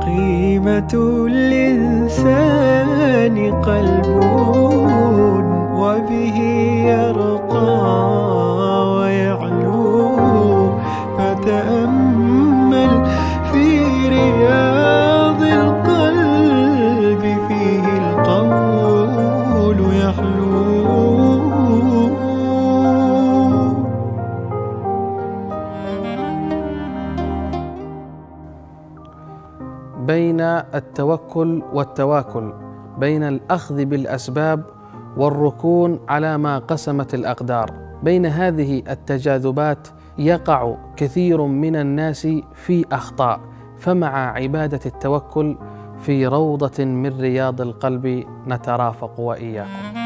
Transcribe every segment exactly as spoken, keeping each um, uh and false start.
قيمة الإنسان قلب وبه يرقى ويعلو، فتأمل في رياض القلب فيه القول يحلو. بين التوكل والتواكل، بين الأخذ بالأسباب والركون على ما قسمت الأقدار، بين هذه التجاذبات يقع كثير من الناس في أخطاء، فمع عبادة التوكل في روضة من رياض القلب نترافق وإياكم.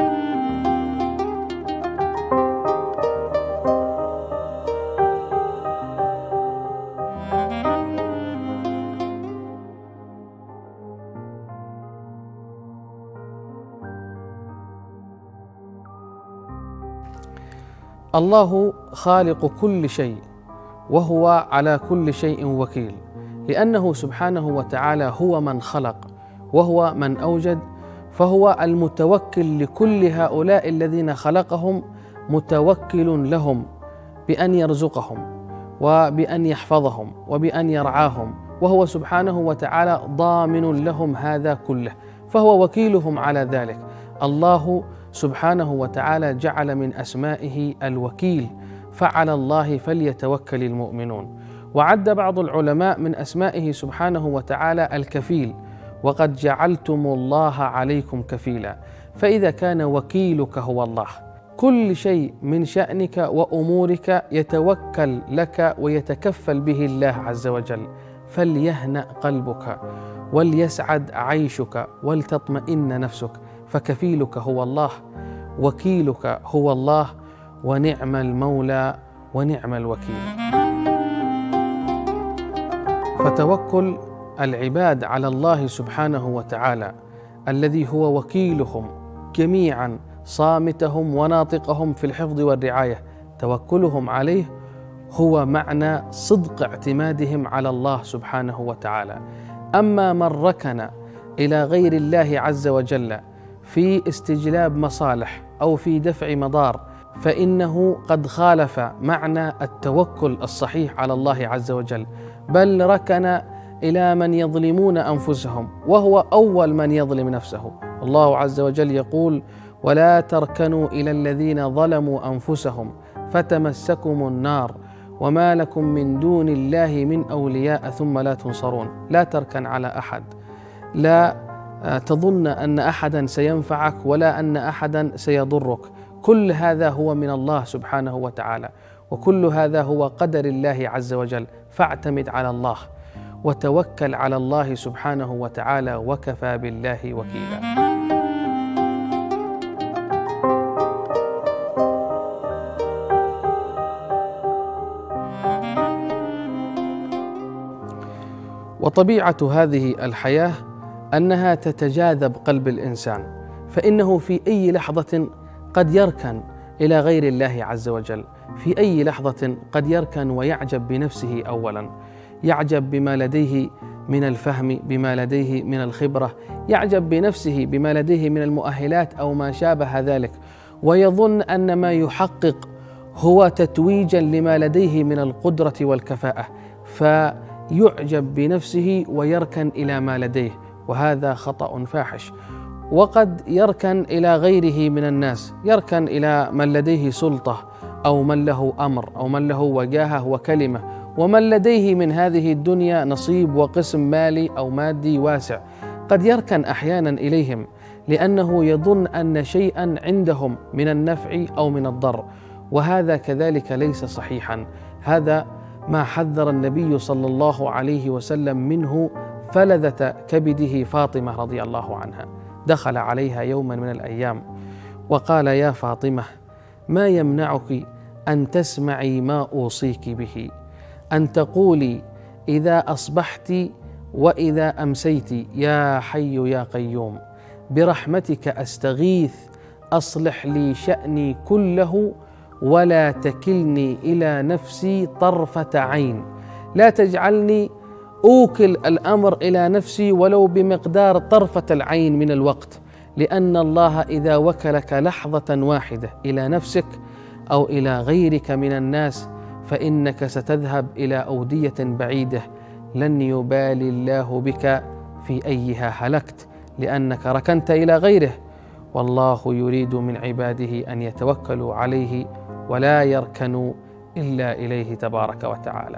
الله خالق كل شيء وهو على كل شيء وكيل، لأنه سبحانه وتعالى هو من خلق وهو من أوجد، فهو المتوكل لكل هؤلاء الذين خلقهم، متوكل لهم بأن يرزقهم وبأن يحفظهم وبأن يرعاهم، وهو سبحانه وتعالى ضامن لهم هذا كله، فهو وكيلهم على ذلك. الله سبحانه وتعالى جعل من أسمائه الوكيل، فعلى الله فليتوكل المؤمنون. وعد بعض العلماء من أسمائه سبحانه وتعالى الكفيل، وقد جعلتم الله عليكم كفيلا. فإذا كان وكيلك هو الله، كل شيء من شأنك وأمورك يتوكل لك ويتكفل به الله عز وجل، فليهنأ قلبك وليسعد عيشك ولتطمئن نفسك، فكفيلك هو الله، وكيلك هو الله، ونعم المولى ونعم الوكيل. فتوكل العباد على الله سبحانه وتعالى الذي هو وكيلهم جميعا، صامتهم وناطقهم في الحفظ والرعاية، توكلهم عليه هو معنى صدق اعتمادهم على الله سبحانه وتعالى. أما من ركن إلى غير الله عز وجل في استجلاب مصالح أو في دفع مضار، فإنه قد خالف معنى التوكل الصحيح على الله عز وجل، بل ركن إلى من يظلمون أنفسهم، وهو أول من يظلم نفسه. الله عز وجل يقول: ولا تركنوا إلى الذين ظلموا أنفسهم فتمسكم النار وما لكم من دون الله من أولياء ثم لا تنصرون. لا تركن على أحد، لا تظن أن أحدا سينفعك ولا أن أحدا سيضرك، كل هذا هو من الله سبحانه وتعالى، وكل هذا هو قدر الله عز وجل. فاعتمد على الله وتوكل على الله سبحانه وتعالى، وكفى بالله وكيلا. وطبيعة هذه الحياة أنها تتجاذب قلب الإنسان، فإنه في أي لحظة قد يركن إلى غير الله عز وجل، في أي لحظة قد يركن ويعجب بنفسه أولا، يعجب بما لديه من الفهم، بما لديه من الخبرة، يعجب بنفسه بما لديه من المؤهلات أو ما شابه ذلك، ويظن أن ما يحقق هو تتويجا لما لديه من القدرة والكفاءة، فيعجب بنفسه ويركن إلى ما لديه، وهذا خطأ فاحش. وقد يركن إلى غيره من الناس، يركن إلى من لديه سلطة أو من له أمر أو من له وجاهة وكلمة، ومن لديه من هذه الدنيا نصيب وقسم مالي أو مادي واسع، قد يركن أحيانا إليهم لأنه يظن أن شيئا عندهم من النفع أو من الضر، وهذا كذلك ليس صحيحا. هذا ما حذر النبي صلى الله عليه وسلم منه فلذة كبده فاطمة رضي الله عنها. دخل عليها يوما من الأيام وقال: يا فاطمة، ما يمنعك أن تسمعي ما أوصيك به، أن تقولي إذا أصبحت وإذا أمسيت يا حي يا قيوم، برحمتك أستغيث، أصلح لي شأني كله ولا تكلني إلى نفسي طرفة عين، لا تجعلني أوكل الأمر إلى نفسي ولو بمقدار طرفة العين من الوقت، لأن الله إذا وكلك لحظة واحدة إلى نفسك أو إلى غيرك من الناس فإنك ستذهب إلى أودية بعيدة لن يبالي الله بك في أيها هلكت، لأنك ركنت إلى غيره. والله يريد من عباده أن يتوكلوا عليه ولا يركنوا إلا إليه تبارك وتعالى.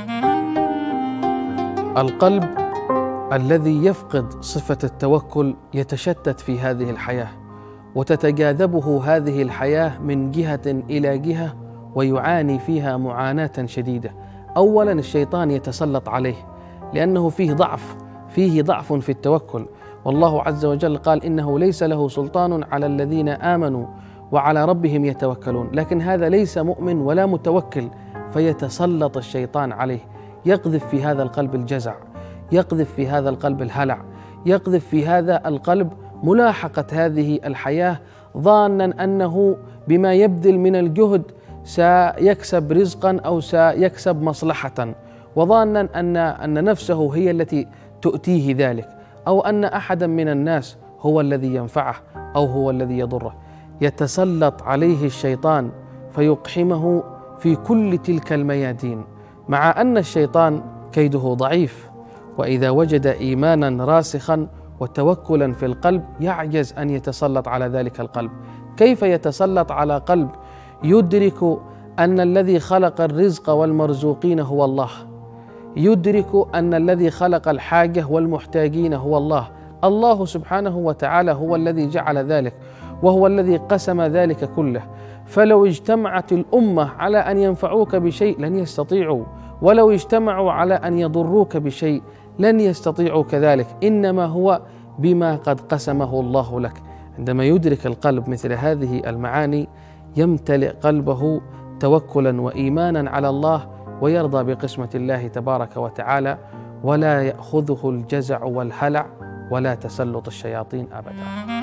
القلب الذي يفقد صفة التوكل يتشتت في هذه الحياة، وتتجاذبه هذه الحياة من جهة إلى جهة، ويعاني فيها معاناة شديدة. أولا الشيطان يتسلط عليه لأنه فيه ضعف فيه ضعف في التوكل، والله عز وجل قال إنه ليس له سلطان على الذين آمنوا وعلى ربهم يتوكلون، لكن هذا ليس مؤمن ولا متوكل، فيتسلط الشيطان عليه، يقذف في هذا القلب الجزع، يقذف في هذا القلب الهلع، يقذف في هذا القلب ملاحقة هذه الحياة، ظانا أنه بما يبذل من الجهد سيكسب رزقا أو سيكسب مصلحة، وظانا أن أن نفسه هي التي تؤتيه ذلك، أو أن أحدا من الناس هو الذي ينفعه أو هو الذي يضره. يتسلط عليه الشيطان فيقحمه في كل تلك الميادين، مع أن الشيطان كيده ضعيف، وإذا وجد إيمانا راسخا وتوكلا في القلب يعجز أن يتسلط على ذلك القلب. كيف يتسلط على قلب يدرك أن الذي خلق الرزق والمرزوقين هو الله، يدرك أن الذي خلق الحاجة والمحتاجين هو الله، الله سبحانه وتعالى هو الذي جعل ذلك وهو الذي قسم ذلك كله، فلو اجتمعت الأمة على أن ينفعوك بشيء لن يستطيعوا، ولو اجتمعوا على أن يضروك بشيء لن يستطيعوا كذلك، إنما هو بما قد قسمه الله لك. عندما يدرك القلب مثل هذه المعاني يمتلئ قلبه توكلا وإيمانا على الله، ويرضى بقسمة الله تبارك وتعالى، ولا يأخذه الجزع والهلع ولا تسلط الشياطين أبدا.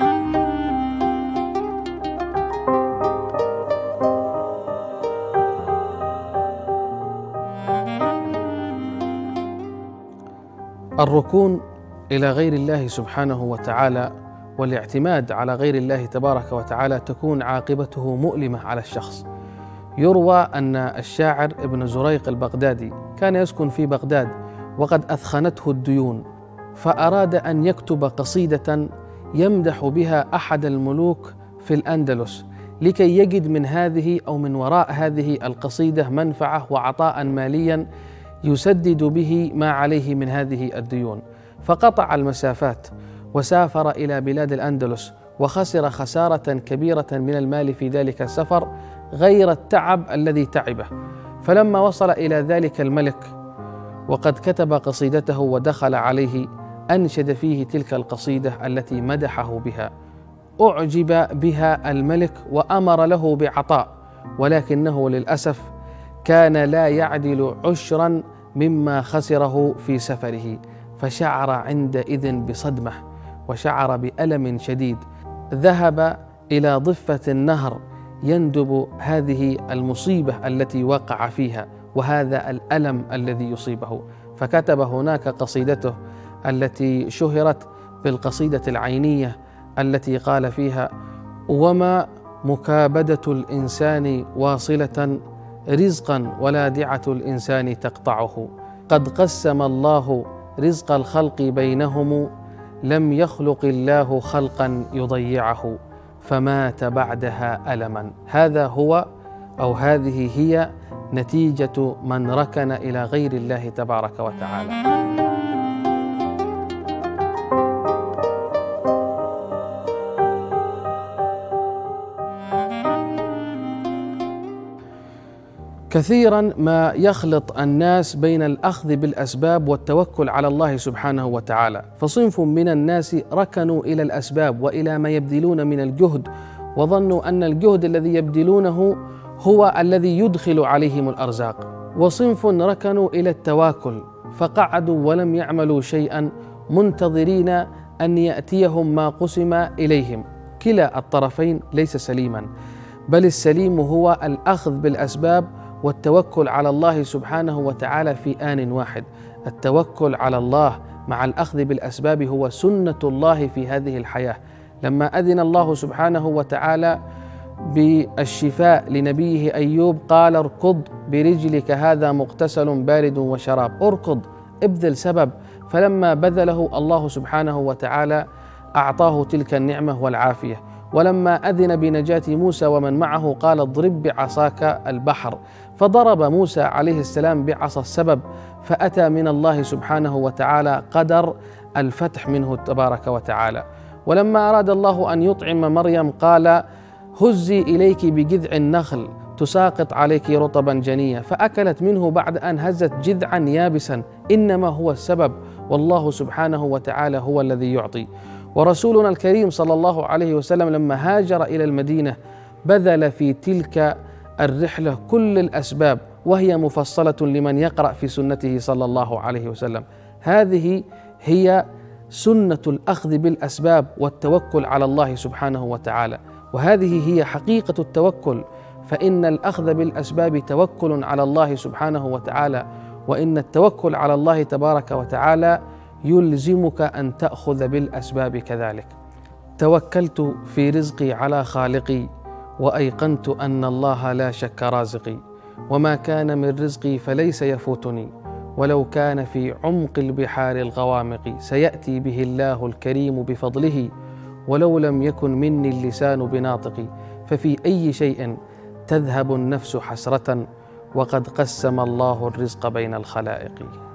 الركون إلى غير الله سبحانه وتعالى والاعتماد على غير الله تبارك وتعالى تكون عاقبته مؤلمة على الشخص. يروى أن الشاعر ابن زريق البغدادي كان يسكن في بغداد وقد أثخنته الديون، فأراد أن يكتب قصيدة يمدح بها أحد الملوك في الأندلس لكي يجد من هذه أو من وراء هذه القصيدة منفعة وعطاء ماليا يسدد به ما عليه من هذه الديون، فقطع المسافات وسافر إلى بلاد الأندلس، وخسر خسارة كبيرة من المال في ذلك السفر غير التعب الذي تعبه. فلما وصل إلى ذلك الملك وقد كتب قصيدته ودخل عليه أنشد فيه تلك القصيدة التي مدحه بها، أعجب بها الملك وأمر له بعطاء، ولكنه للأسف كان لا يعدل عشرا مما خسره في سفره، فشعر عندئذ بصدمة وشعر بألم شديد، ذهب إلى ضفة النهر يندب هذه المصيبة التي وقع فيها وهذا الألم الذي يصيبه، فكتب هناك قصيدته التي شهرت بالقصيدة العينية التي قال فيها: وما مكابدة الإنسان واصلة رزقا ولا دعة الإنسان تقطعه، قد قسم الله رزق الخلق بينهم، لم يخلق الله خلقا يضيعه، فمات بعدها ألما. هذا هو أو هذه هي نتيجة من ركن إلى غير الله تبارك وتعالى. كثيرا ما يخلط الناس بين الأخذ بالأسباب والتوكل على الله سبحانه وتعالى، فصنف من الناس ركنوا إلى الأسباب وإلى ما يبذلون من الجهد، وظنوا أن الجهد الذي يبذلونه هو الذي يدخل عليهم الأرزاق، وصنف ركنوا إلى التواكل فقعدوا ولم يعملوا شيئا منتظرين أن يأتيهم ما قسم إليهم. كلا الطرفين ليس سليما، بل السليم هو الأخذ بالأسباب والتوكل على الله سبحانه وتعالى في آن واحد. التوكل على الله مع الأخذ بالأسباب هو سنة الله في هذه الحياة. لما أذن الله سبحانه وتعالى بالشفاء لنبيه أيوب قال اركض برجلك هذا مغتسل بارد وشراب، اركض، ابذل سبب. فلما بذله الله سبحانه وتعالى أعطاه تلك النعمة والعافية. ولما أذن بنجاة موسى ومن معه قال اضرب بعصاك البحر، فضرب موسى عليه السلام بعصا السبب، فأتى من الله سبحانه وتعالى قدر الفتح منه تبارك وتعالى. ولما أراد الله أن يطعم مريم قال هزي إليك بجذع النخل تساقط عليك رطبا جنيا، فأكلت منه بعد أن هزت جذعا يابسا. إنما هو السبب، والله سبحانه وتعالى هو الذي يعطي. ورسولنا الكريم صلى الله عليه وسلم لما هاجر إلى المدينة بذل في تلك الرحلة كل الأسباب، وهي مفصلة لمن يقرأ في سنته صلى الله عليه وسلم. هذه هي سنة الأخذ بالأسباب والتوكل على الله سبحانه وتعالى، وهذه هي حقيقة التوكل. فإن الأخذ بالأسباب توكل على الله سبحانه وتعالى، وإن التوكل على الله تبارك وتعالى يلزمك أن تأخذ بالأسباب كذلك. توكلت في رزقي على خالقي، وأيقنت أن الله لا شك رازقي، وما كان من رزقي فليس يفوتني، ولو كان في عمق البحار الغوامق سيأتي به الله الكريم بفضله، ولو لم يكن مني اللسان بناطقي. ففي أي شيء تذهب النفس حسرة، وقد قسم الله الرزق بين الخلائق.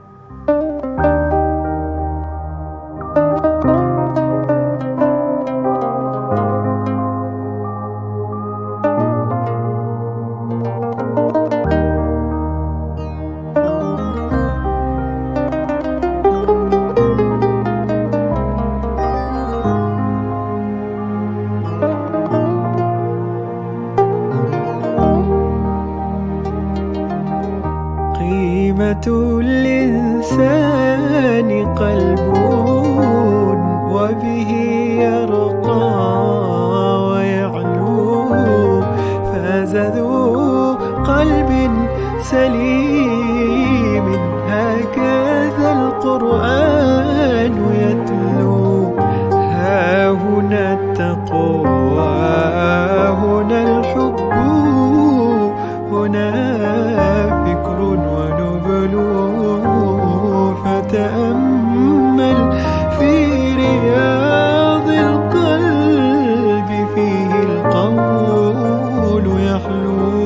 قيمة الإنسان قلب وبه يرقى ويعلو، فاز ذو قلب سليم هكذا القرآن يتلو. ها هنا التقوى، هنا الحب، هنا فكر ونبل. فتأمل في رياض القلب فيه القول يحلو.